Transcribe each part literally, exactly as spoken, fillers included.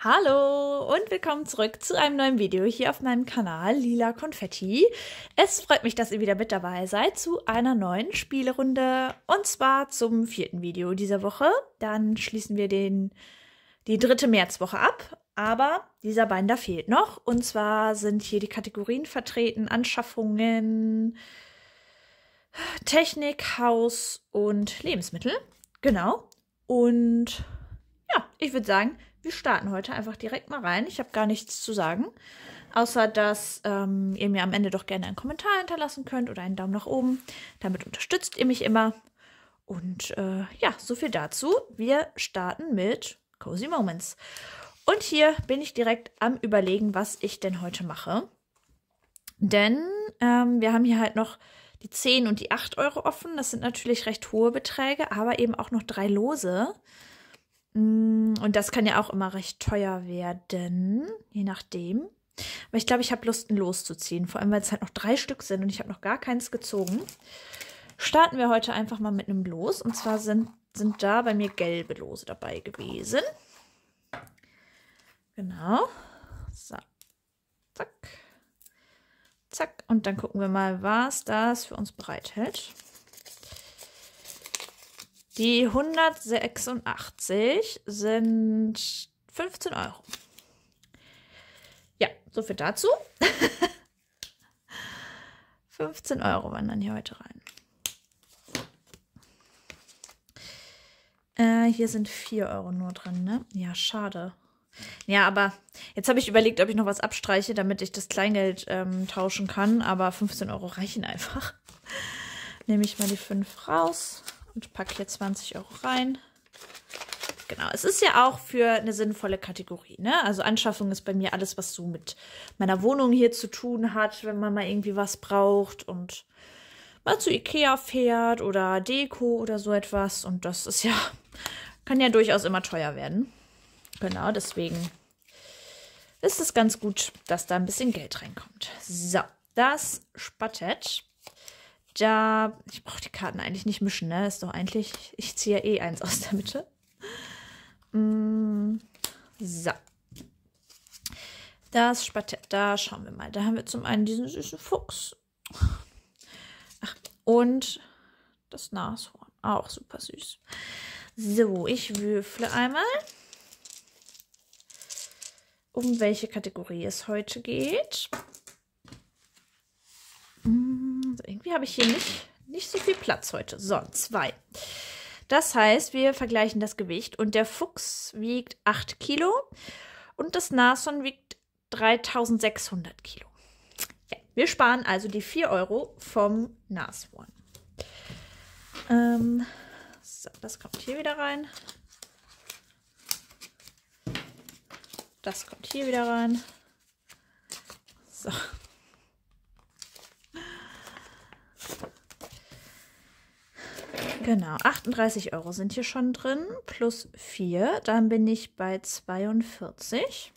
Hallo und willkommen zurück zu einem neuen Video hier auf meinem Kanal Lila Konfetti. Es freut mich, dass ihr wieder mit dabei seid zu einer neuen Spielerunde und zwar zum vierten Video dieser Woche. Dann schließen wir den, die dritte Märzwoche ab, aber dieser Binder fehlt noch und zwar sind hier die Kategorien vertreten: Anschaffungen, Technik, Haus und Lebensmittel. Genau. Und ja, ich würde sagen, wir starten heute einfach direkt mal rein. Ich habe gar nichts zu sagen, außer dass ähm, ihr mir am Ende doch gerne einen Kommentar hinterlassen könnt oder einen Daumen nach oben. Damit unterstützt ihr mich immer. Und äh, ja, so viel dazu. Wir starten mit Cozy Moments. Und hier bin ich direkt am Überlegen, was ich denn heute mache. Denn ähm, wir haben hier halt noch die zehn und die acht Euro offen. Das sind natürlich recht hohe Beträge, aber eben auch noch drei Lose. Und das kann ja auch immer recht teuer werden, je nachdem. Aber ich glaube, ich habe Lust, ein Los zu ziehen. Vor allem, weil es halt noch drei Stück sind und ich habe noch gar keins gezogen. Starten wir heute einfach mal mit einem Los. Und zwar sind, sind da bei mir gelbe Lose dabei gewesen. Genau. So. Zack. Zack. Und dann gucken wir mal, was das für uns bereithält. Die hundertsechsundachtzig sind fünfzehn Euro. Ja, so viel dazu. fünfzehn Euro wandern hier heute rein. Äh, hier sind vier Euro nur drin, ne? Ja, schade. Ja, aber jetzt habe ich überlegt, ob ich noch was abstreiche, damit ich das Kleingeld ähm, tauschen kann. Aber fünfzehn Euro reichen einfach. Nehme ich mal die fünf raus. Und packe hier zwanzig Euro rein. Genau, es ist ja auch für eine sinnvolle Kategorie, ne? Also Anschaffung ist bei mir alles, was so mit meiner Wohnung hier zu tun hat, wenn man mal irgendwie was braucht und mal zu Ikea fährt oder Deko oder so etwas. Und das ist ja, kann ja durchaus immer teuer werden. Genau, deswegen ist es ganz gut, dass da ein bisschen Geld reinkommt. So, das Spatett. Ja, ich brauche die Karten eigentlich nicht mischen, ne? Ist doch eigentlich, ich ziehe ja eh eins aus der Mitte. Mm, so. Das Spatett, da schauen wir mal. Da haben wir zum einen diesen süßen Fuchs. Ach, und das Nashorn. Auch super süß. So, ich würfle einmal, um welche Kategorie es heute geht. Irgendwie habe ich hier nicht, nicht so viel Platz heute. So, zwei. Das heißt, wir vergleichen das Gewicht. Und der Fuchs wiegt acht Kilo und das Nashorn wiegt dreitausendsechshundert Kilo. Ja, wir sparen also die vier Euro vom Nashorn. Ähm, so, das kommt hier wieder rein. Das kommt hier wieder rein. So. Genau, achtunddreißig Euro sind hier schon drin, plus vier. Dann bin ich bei zweiundvierzig.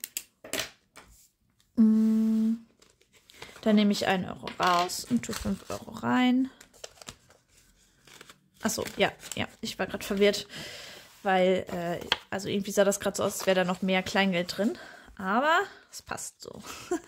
Dann nehme ich einen Euro raus und tue fünf Euro rein. Achso, ja, ja, ich war gerade verwirrt, weil, äh, also irgendwie sah das gerade so aus, als wäre da noch mehr Kleingeld drin. Aber es passt so.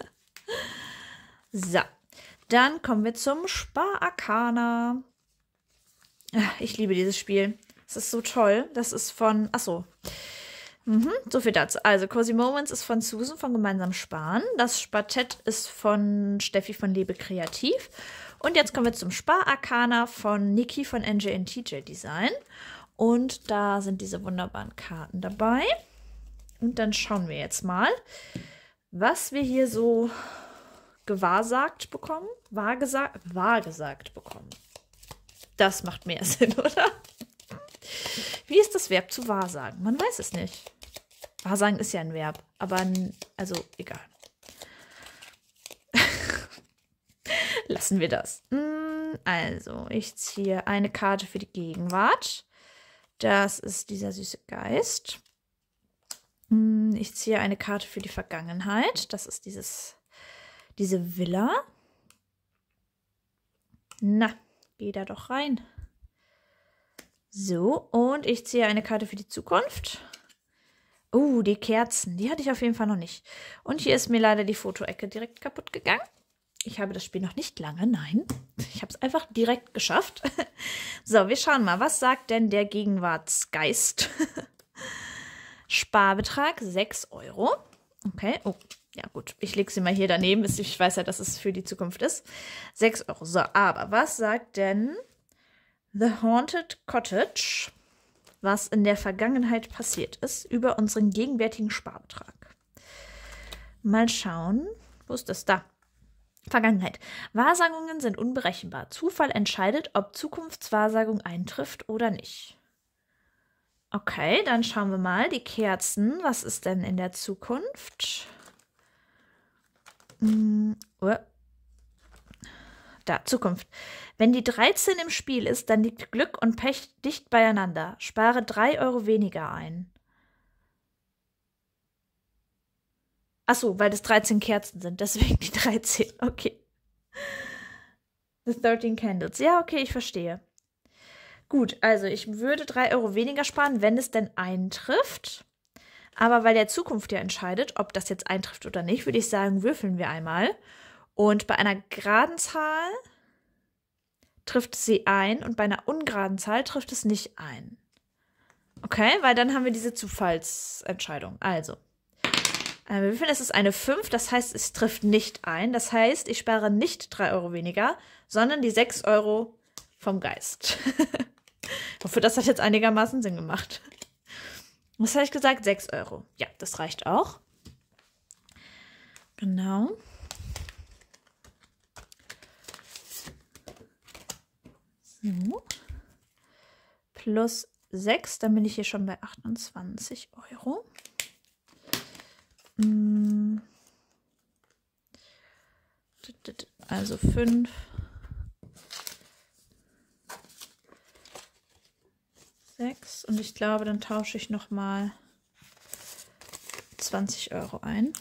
So, dann kommen wir zum Spararcana. Ich liebe dieses Spiel. Es ist so toll. Das ist von, achso, mhm, so viel dazu. Also Cozy Moments ist von Susan von Gemeinsam Sparen. Das Spatett ist von Steffi von Lebe Kreativ. Und jetzt kommen wir zum Spararcana von Niki von N J and T J Design. Und da sind diese wunderbaren Karten dabei. Und dann schauen wir jetzt mal, was wir hier so gewahrsagt bekommen. Wahrgesagt, wahrgesagt bekommen. Das macht mehr Sinn, oder? Wie ist das Verb zu wahrsagen? Man weiß es nicht. Wahrsagen ist ja ein Verb, aber also egal. Lassen wir das. Also, ich ziehe eine Karte für die Gegenwart. Das ist dieser süße Geist. Ich ziehe eine Karte für die Vergangenheit. Das ist dieses, diese Villa. Na, geh da doch rein. So, und ich ziehe eine Karte für die Zukunft. Oh, die Kerzen, die hatte ich auf jeden Fall noch nicht. Und hier ist mir leider die Fotoecke direkt kaputt gegangen. Ich habe das Spiel noch nicht lange, nein. Ich habe es einfach direkt geschafft. So, wir schauen mal, was sagt denn der Gegenwartsgeist? Sparbetrag sechs Euro. Okay, oh, ja gut, ich lege sie mal hier daneben. Ich weiß ja, dass es für die Zukunft ist. sechs Euro. So, aber was sagt denn The Haunted Cottage, was in der Vergangenheit passiert ist, über unseren gegenwärtigen Sparbetrag? Mal schauen. Wo ist das? Da. Vergangenheit. Wahrsagungen sind unberechenbar. Zufall entscheidet, ob Zukunftswahrsagung eintrifft oder nicht. Okay, dann schauen wir mal. Die Kerzen. Was ist denn in der Zukunft? Hm, oh. Da, Zukunft. Wenn die dreizehn im Spiel ist, dann liegt Glück und Pech dicht beieinander. Spare drei Euro weniger ein. Achso, weil das dreizehn Kerzen sind, deswegen die dreizehn. Okay. The thirteen Candles. Ja, okay, ich verstehe. Gut, also ich würde drei Euro weniger sparen, wenn es denn eintrifft. Aber weil der Zukunft ja entscheidet, ob das jetzt eintrifft oder nicht, würde ich sagen, würfeln wir einmal. Und bei einer geraden Zahl trifft sie ein und bei einer ungeraden Zahl trifft es nicht ein. Okay, weil dann haben wir diese Zufallsentscheidung. Also. Äh, wir würfeln, es ist eine fünf, das heißt, es trifft nicht ein. Das heißt, ich spare nicht drei Euro weniger, sondern die sechs Euro vom Geist. Ich hoffe, das hat jetzt einigermaßen Sinn gemacht. Was habe ich gesagt? sechs Euro. Ja, das reicht auch. Genau. So. Plus sechs, dann bin ich hier schon bei achtundzwanzig Euro. Also fünf. sechs. Und ich glaube, dann tausche ich nochmal zwanzig Euro ein.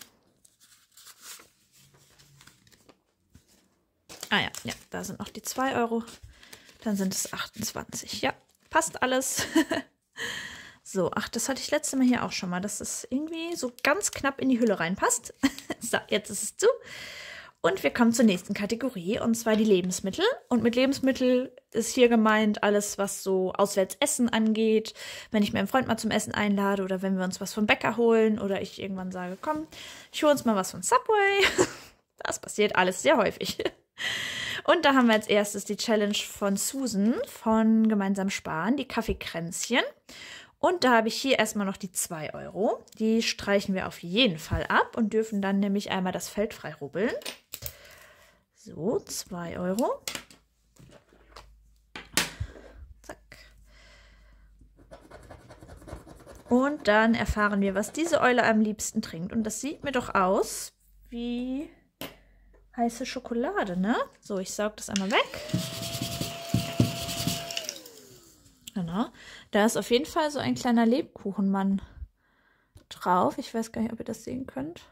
Ah ja, ja, da sind noch die zwei Euro. Dann sind es achtundzwanzig. Ja, passt alles. So, ach, das hatte ich letztes Mal hier auch schon mal, dass es irgendwie so ganz knapp in die Hülle reinpasst. So, jetzt ist es zu. Und wir kommen zur nächsten Kategorie, und zwar die Lebensmittel. Und mit Lebensmittel ist hier gemeint alles, was so Auswärtsessen angeht. Wenn ich meinen Freund mal zum Essen einlade oder wenn wir uns was vom Bäcker holen oder ich irgendwann sage, komm, ich hole uns mal was von Subway. Das passiert alles sehr häufig. Und da haben wir als erstes die Challenge von Susan von Gemeinsam Sparen, die Kaffeekränzchen. Und da habe ich hier erstmal noch die zwei Euro. Die streichen wir auf jeden Fall ab und dürfen dann nämlich einmal das Feld frei rubbeln. So, zwei Euro. Zack. Und dann erfahren wir, was diese Eule am liebsten trinkt. Und das sieht mir doch aus wie heiße Schokolade, ne? So, ich saug das einmal weg. Genau. Da ist auf jeden Fall so ein kleiner Lebkuchenmann drauf. Ich weiß gar nicht, ob ihr das sehen könnt.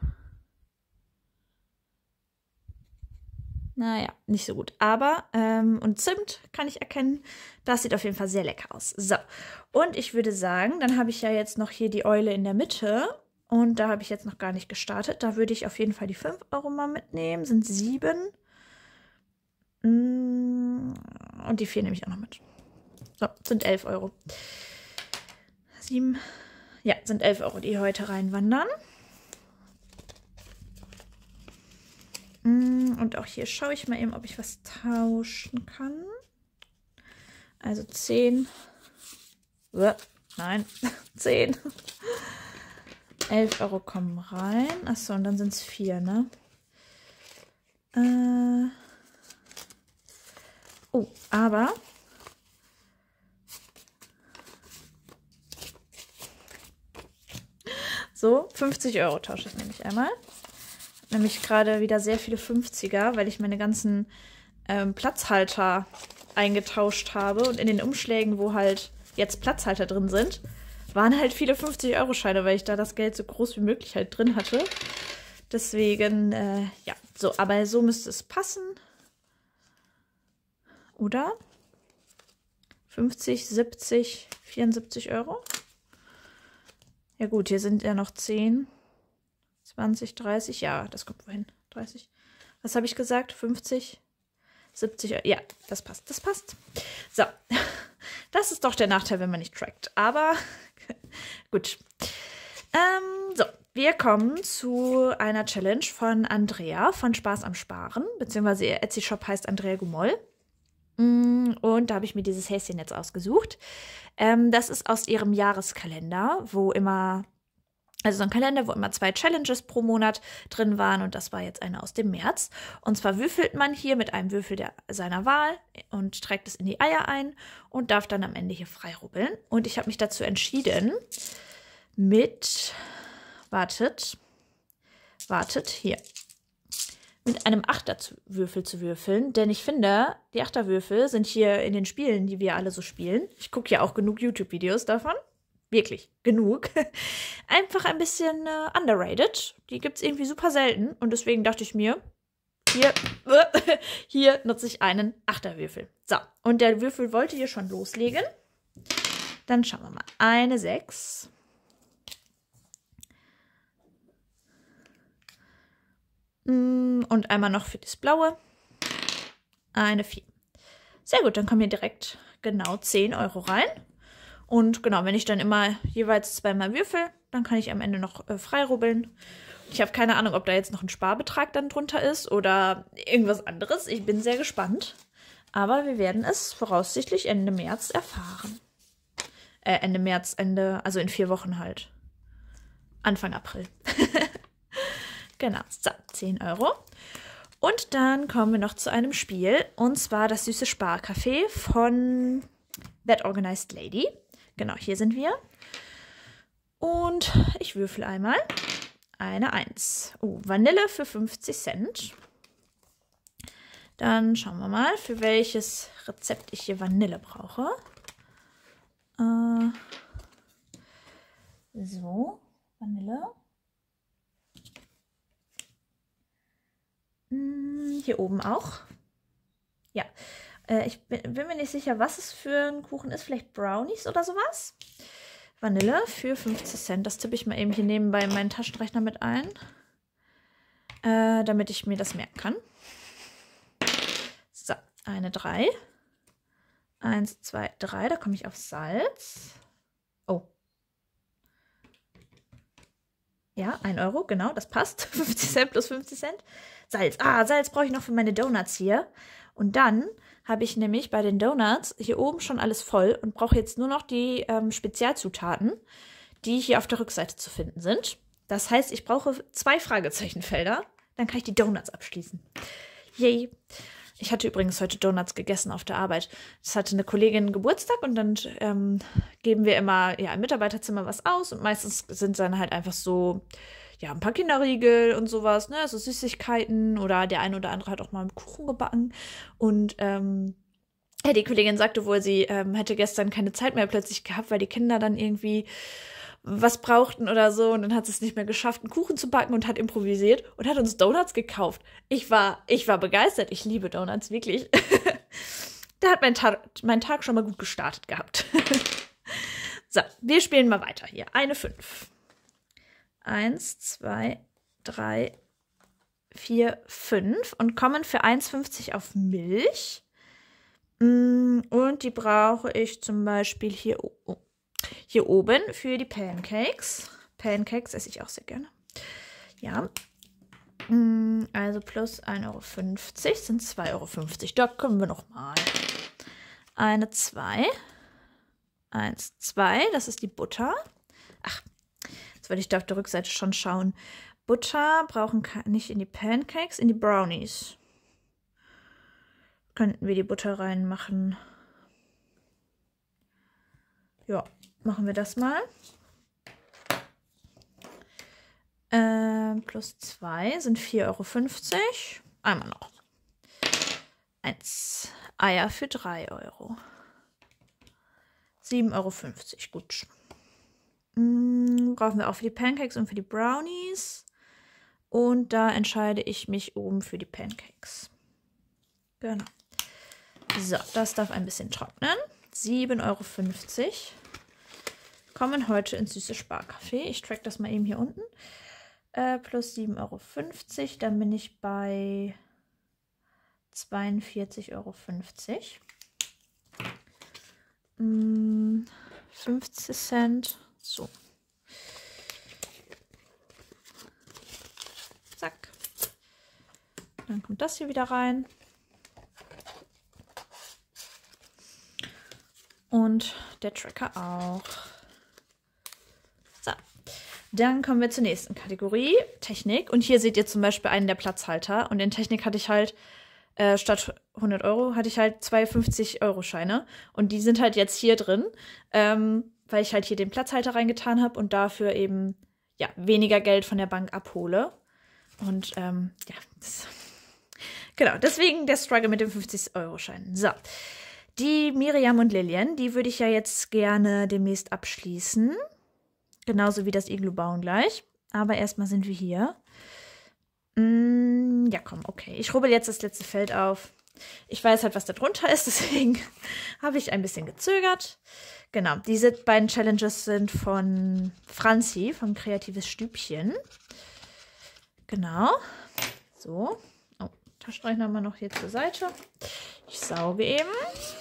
Naja, nicht so gut. Aber, ähm, und Zimt kann ich erkennen. Das sieht auf jeden Fall sehr lecker aus. So, und ich würde sagen, dann habe ich ja jetzt noch hier die Eule in der Mitte. Und da habe ich jetzt noch gar nicht gestartet. Da würde ich auf jeden Fall die fünf Euro mal mitnehmen. Sind sieben. Und die vier nehme ich auch noch mit. So, sind elf Euro. sieben. Ja, sind elf Euro, die heute reinwandern. Und auch hier schaue ich mal eben, ob ich was tauschen kann. Also zehn. Nein, zehn. elf Euro kommen rein. Achso, und dann sind es vier, ne? Äh. Oh, aber so, fünfzig Euro tausche ich nämlich einmal. Nämlich gerade wieder sehr viele fünfziger, weil ich meine ganzen ähm, Platzhalter eingetauscht habe. Und in den Umschlägen, wo halt jetzt Platzhalter drin sind, waren halt viele fünfzig Euro Scheine, weil ich da das Geld so groß wie möglich halt drin hatte. Deswegen, äh, ja, so, aber so müsste es passen. Oder? fünfzig, siebzig, vierundsiebzig Euro. Ja gut, hier sind ja noch zehn, zwanzig, dreißig. Ja, das kommt wohin. dreißig. Was habe ich gesagt? fünfzig, siebzig. Ja, das passt. Das passt. So. Das ist doch der Nachteil, wenn man nicht trackt. Aber gut. Ähm, so. Wir kommen zu einer Challenge von Andrea von Spaß am Sparen. Beziehungsweise ihr Etsy-Shop heißt Andrea Gumoll. Und da habe ich mir dieses Häschen jetzt ausgesucht. Ähm, das ist aus ihrem Jahreskalender, wo immer, also so ein Kalender, wo immer zwei Challenges pro Monat drin waren. Und das war jetzt eine aus dem März. Und zwar würfelt man hier mit einem Würfel der, seiner Wahl und trägt es in die Eier ein und darf dann am Ende hier frei rubbeln. Und ich habe mich dazu entschieden, mit, wartet, wartet, hier. mit einem Achterwürfel zu würfeln, denn ich finde, die Achterwürfel sind hier in den Spielen, die wir alle so spielen. Ich gucke ja auch genug YouTube-Videos davon. Wirklich, genug. Einfach ein bisschen äh, underrated. Die gibt es irgendwie super selten. Und deswegen dachte ich mir, hier, äh, hier nutze ich einen Achterwürfel. So, und der Würfel wollte hier schon loslegen. Dann schauen wir mal. Eine sechs. Und einmal noch für das Blaue. Eine vier. Sehr gut, dann kommen hier direkt genau zehn Euro rein. Und genau, wenn ich dann immer jeweils zweimal würfel, dann kann ich am Ende noch äh, frei rubbeln. Ich habe keine Ahnung, ob da jetzt noch ein Sparbetrag dann drunter ist oder irgendwas anderes. Ich bin sehr gespannt. Aber wir werden es voraussichtlich Ende März erfahren. Äh, Ende März, Ende, also in vier Wochen halt. Anfang April. Genau, so, zehn Euro. Und dann kommen wir noch zu einem Spiel, und zwar das süße Sparcafé von That Organized Lady. Genau, hier sind wir. Und ich würfel einmal. Eine eins. Oh, Vanille für fünfzig Cent. Dann schauen wir mal, für welches Rezept ich hier Vanille brauche. Äh, so, Vanille. Hier oben auch. Ja, äh, ich bin, bin mir nicht sicher, was es für ein Kuchen ist. Vielleicht Brownies oder sowas. Vanille für fünfzig Cent. Das tippe ich mal eben hier nebenbei in meinen Taschenrechner mit ein. Äh, damit ich mir das merken kann. So, eine drei. Eins, zwei, drei. Da komme ich auf Salz. Oh. Ja, ein Euro, genau, das passt. fünfzig Cent plus fünfzig Cent. Salz. Ah, Salz brauche ich noch für meine Donuts hier. Und dann habe ich nämlich bei den Donuts hier oben schon alles voll und brauche jetzt nur noch die ähm, Spezialzutaten, die hier auf der Rückseite zu finden sind. Das heißt, ich brauche zwei Fragezeichenfelder. Dann kann ich die Donuts abschließen. Yay. Ich hatte übrigens heute Donuts gegessen auf der Arbeit. Es hatte eine Kollegin Geburtstag und dann ähm, geben wir immer ja, im Mitarbeiterzimmer was aus. Und meistens sind dann halt einfach so ja, ein paar Kinderriegel und sowas, ne, so Süßigkeiten, oder der eine oder andere hat auch mal einen Kuchen gebacken. Und ähm, ja, die Kollegin sagte wohl, sie ähm, hätte gestern keine Zeit mehr plötzlich gehabt, weil die Kinder dann irgendwie was brauchten oder so, und dann hat sie es nicht mehr geschafft, einen Kuchen zu backen und hat improvisiert und hat uns Donuts gekauft. Ich war, ich war begeistert. Ich liebe Donuts, wirklich. Da hat mein Tag, mein Tag schon mal gut gestartet gehabt. So, wir spielen mal weiter hier. Eine fünf. Eins, zwei, drei, vier, fünf und kommen für eins fünfzig auf Milch. Und die brauche ich zum Beispiel hier, oh, hier oben für die Pancakes. Pancakes esse ich auch sehr gerne. Ja. Also plus ein Euro fünfzig sind zwei Euro fünfzig. Da können wir noch mal. Eine zwei. Eins, zwei. Das ist die Butter. Ach, jetzt wollte ich da auf der Rückseite schon schauen. Butter brauchen nicht in die Pancakes, in die Brownies. Könnten wir die Butter reinmachen. Ja, machen wir das mal. Äh, plus zwei sind vier Euro fünfzig. Einmal noch. Eins. Eier für drei Euro. sieben Euro fünfzig. Gut. Hm, brauchen wir auch für die Pancakes und für die Brownies. Und da entscheide ich mich oben für die Pancakes. Genau. So, das darf ein bisschen trocknen. sieben Euro fünfzig. kommen heute ins süße Sparcafé. Ich track das mal eben hier unten. Äh, plus sieben Euro fünfzig. Dann bin ich bei zweiundvierzig Euro fünfzig. Hm, fünfzig Cent. So. Zack. Dann kommt das hier wieder rein. Und der Tracker auch. So. Dann kommen wir zur nächsten Kategorie, Technik. Und hier seht ihr zum Beispiel einen der Platzhalter. Und in Technik hatte ich halt, äh, statt hundert Euro, hatte ich halt zwei fünfzig Euro Scheine. Und die sind halt jetzt hier drin, ähm, weil ich halt hier den Platzhalter reingetan habe und dafür eben ja, weniger Geld von der Bank abhole. Und ähm, ja, das, genau, deswegen der Struggle mit den fünfzig Euro Scheinen. So, die Miriam und Lillian, die würde ich ja jetzt gerne demnächst abschließen. Genauso wie das Iglu bauen gleich. Aber erstmal sind wir hier. Mm, ja, komm, okay. Ich rubbel jetzt das letzte Feld auf. Ich weiß halt, was da drunter ist, deswegen habe ich ein bisschen gezögert. Genau, diese beiden Challenges sind von Franzi, vom Kreatives Stübchen. Genau. So. Oh, Taschenrechner mal noch hier zur Seite. Ich sauge eben.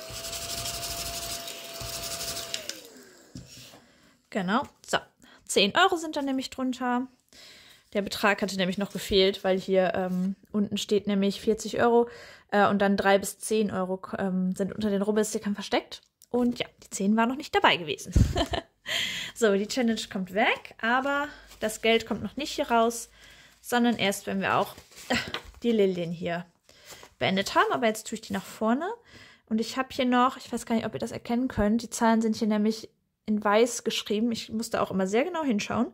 Genau. So. zehn Euro sind da nämlich drunter. Der Betrag hatte nämlich noch gefehlt, weil hier ähm, unten steht nämlich vierzig Euro äh, und dann drei bis zehn Euro ähm, sind unter den Rubbelstickern versteckt. Und ja, die zehn waren noch nicht dabei gewesen. So, die Challenge kommt weg, aber das Geld kommt noch nicht hier raus, sondern erst, wenn wir auch äh, die Lilien hier beendet haben. Aber jetzt tue ich die nach vorne. Und ich habe hier noch, ich weiß gar nicht, ob ihr das erkennen könnt, die Zahlen sind hier nämlich in weiß geschrieben. Ich musste auch immer sehr genau hinschauen.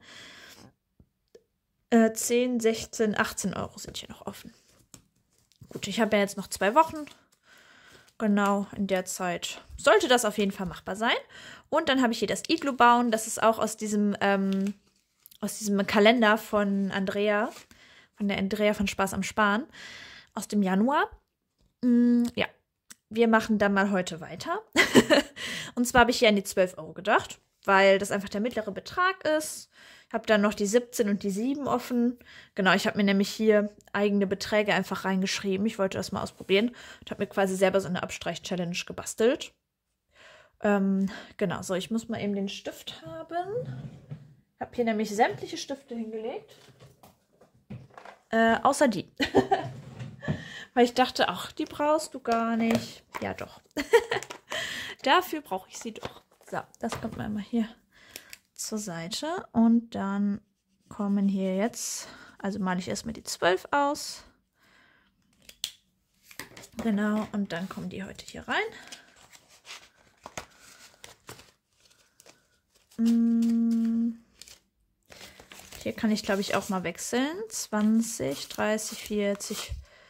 Äh, zehn, sechzehn, achtzehn Euro sind hier noch offen. Gut, ich habe ja jetzt noch zwei Wochen. Genau, in der Zeit sollte das auf jeden Fall machbar sein. Und dann habe ich hier das Iglu bauen. Das ist auch aus diesem, ähm, aus diesem Kalender von Andrea, von der Andrea von Spaß am Sparen, aus dem Januar. Mm, ja, wir machen dann mal heute weiter. Und zwar habe ich hier an die zwölf Euro gedacht, weil das einfach der mittlere Betrag ist. Ich habe dann noch die siebzehn und die sieben offen. Genau, ich habe mir nämlich hier eigene Beträge einfach reingeschrieben. Ich wollte das mal ausprobieren und habe mir quasi selber so eine Abstreich-Challenge gebastelt. Ähm, genau, so, ich muss mal eben den Stift haben. Ich habe hier nämlich sämtliche Stifte hingelegt. Äh, außer die. Weil ich dachte, ach, die brauchst du gar nicht. Ja, doch. Dafür brauche ich sie doch. So, das kommt mal hier zur Seite. Und dann kommen hier jetzt, also male ich erstmal die zwölf aus. Genau, und dann kommen die heute hier rein. Hier kann ich, glaube ich, auch mal wechseln. zwanzig, dreißig, vierzig,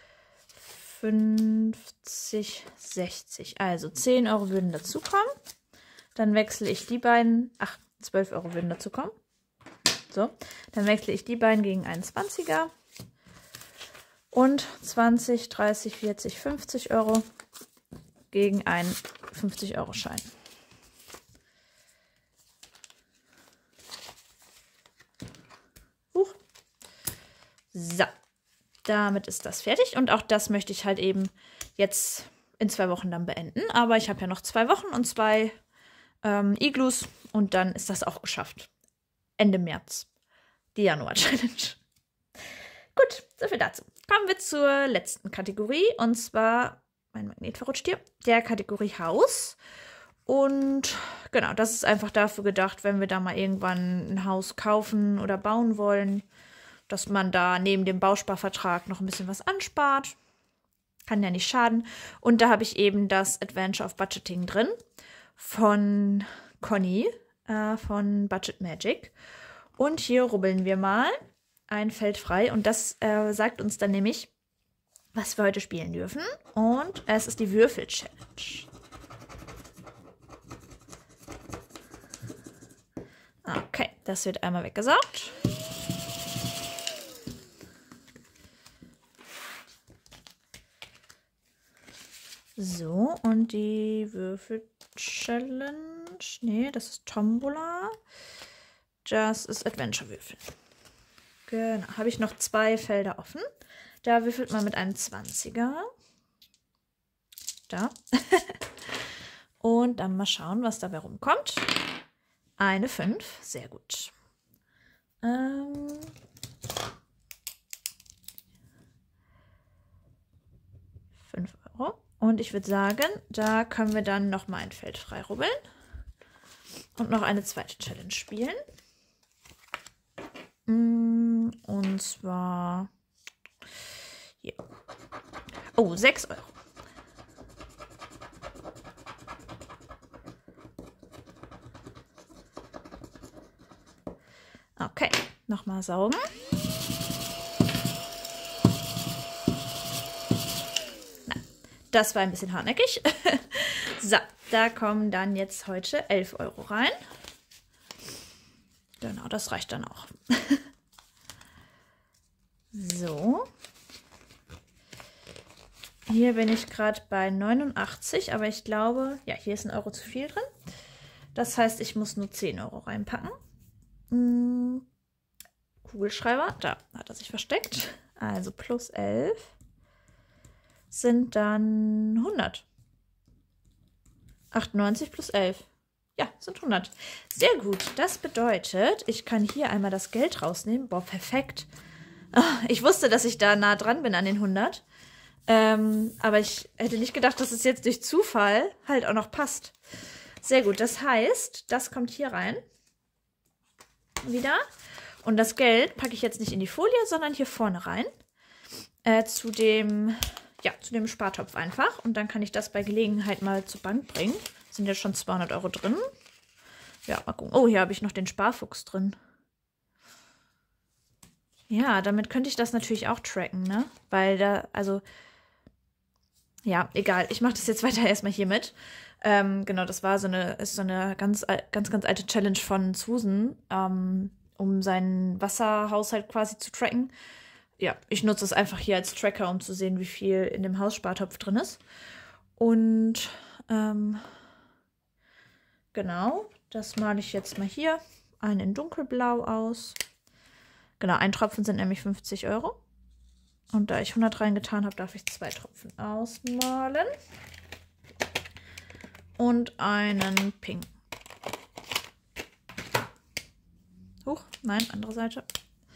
fünfzig, sechzig. Also zehn Euro würden dazukommen. Dann wechsle ich die beiden. Ach, zwölf Euro würden dazukommen. So, dann wechsle ich die beiden gegen einen zwanziger. Und zwanzig, dreißig, vierzig, fünfzig Euro gegen einen fünfzig Euro Schein. Huch. So, damit ist das fertig. Und auch das möchte ich halt eben jetzt in zwei Wochen dann beenden. Aber ich habe ja noch zwei Wochen und zwei ähm, Iglus. Und dann ist das auch geschafft. Ende März. Die Januar-Challenge. Gut, soviel dazu. Kommen wir zur letzten Kategorie. Und zwar, mein Magnet verrutscht hier, der Kategorie Haus. Und genau, das ist einfach dafür gedacht, wenn wir da mal irgendwann ein Haus kaufen oder bauen wollen, dass man da neben dem Bausparvertrag noch ein bisschen was anspart. Kann ja nicht schaden. Und da habe ich eben das Adventure of Budgeting drin von Conny äh, von Budget Magic. Und hier rubbeln wir mal ein Feld frei. Und das äh, sagt uns dann nämlich, was wir heute spielen dürfen. Und es ist die Würfel-Challenge. Okay, das wird einmal weggesaugt. So, und die Würfel-Challenge Und nee, das ist Tombola. Das ist Adventure-Würfel. Genau, habe ich noch zwei Felder offen. Da würfelt man mit einem zwanziger. Da. Und dann mal schauen, was dabei rumkommt. Eine fünf, sehr gut. Ähm... fünf Euro. Und ich würde sagen, da können wir dann noch mal ein Feld frei rubbeln. Und noch eine zweite Challenge spielen. Und zwar hier. Oh, sechs Euro. Okay, nochmal saugen. Na, das war ein bisschen hartnäckig. So, da kommen dann jetzt heute elf Euro rein. Genau, das reicht dann auch. So. Hier bin ich gerade bei neunundachtzig, aber ich glaube, ja, hier ist ein Euro zu viel drin. Das heißt, ich muss nur zehn Euro reinpacken. Hm. Kugelschreiber, da hat er sich versteckt. Also plus elf sind dann hundert. achtundneunzig plus elf. Ja, sind hundert. Sehr gut. Das bedeutet, ich kann hier einmal das Geld rausnehmen. Boah, perfekt. Ich wusste, dass ich da nah dran bin an den hundert. Ähm, aber ich hätte nicht gedacht, dass es jetzt durch Zufall halt auch noch passt. Sehr gut. Das heißt, das kommt hier rein. Wieder. Und das Geld packe ich jetzt nicht in die Folie, sondern hier vorne rein. Äh, zu dem, ja, zu dem Spartopf einfach. Und dann kann ich das bei Gelegenheit mal zur Bank bringen. Sind ja schon zweihundert Euro drin. Ja, mal gucken. Oh, hier habe ich noch den Sparfuchs drin. Ja, damit könnte ich das natürlich auch tracken, ne? Weil da, also, ja, egal. Ich mache das jetzt weiter erstmal hier mit. Ähm, genau, das war so eine, ist so eine ganz, ganz, ganz alte Challenge von Susan, ähm, um seinen Wasserhaushalt quasi zu tracken. Ja, ich nutze es einfach hier als Tracker, um zu sehen, wie viel in dem Hausspartopf drin ist. Und, ähm, genau, das male ich jetzt mal hier. Einen in dunkelblau aus. Genau, ein Tropfen sind nämlich fünfzig Euro. Und da ich hundert reingetan habe, darf ich zwei Tropfen ausmalen. Und einen Pink. Huch, nein, andere Seite.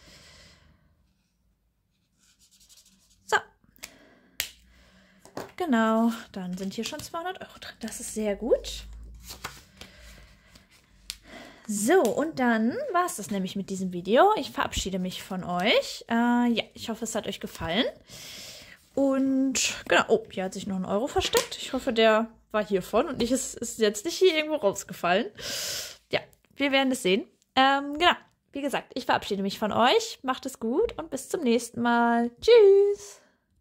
So. Genau, dann sind hier schon zweihundert Euro drin. Das ist sehr gut. So, und dann war es das nämlich mit diesem Video. Ich verabschiede mich von euch. Äh, ja, ich hoffe, es hat euch gefallen. Und genau, oh, hier hat sich noch ein Euro versteckt. Ich hoffe, der war hiervon und nicht, ist, ist jetzt nicht hier irgendwo rausgefallen. Ja, wir werden es sehen. Ähm, genau, wie gesagt, ich verabschiede mich von euch. Macht es gut und bis zum nächsten Mal. Tschüss!